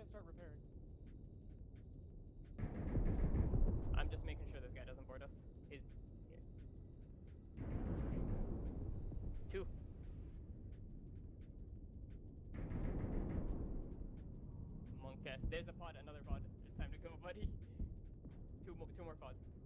start repairing. I'm just making sure this guy doesn't board us. He's... Yeah. 2. Monk test. There's a pod, another pod. It's time to go, buddy. Two more pods.